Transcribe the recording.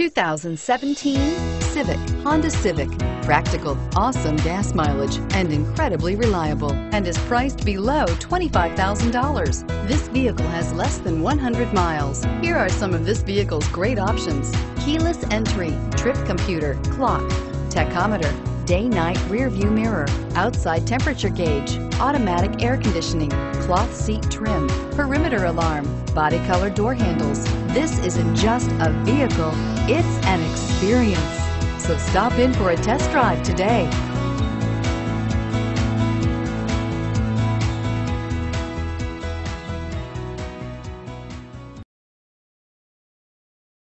2017 Civic, Honda Civic. Practical, awesome gas mileage, and incredibly reliable, and is priced below $25,000. This vehicle has less than 100 miles. Here are some of this vehicle's great options: keyless entry, trip computer, clock, tachometer, day-night rear view mirror, outside temperature gauge, automatic air conditioning, cloth seat trim, perimeter alarm, body color door handles. This isn't just a vehicle, it's an experience. So stop in for a test drive today.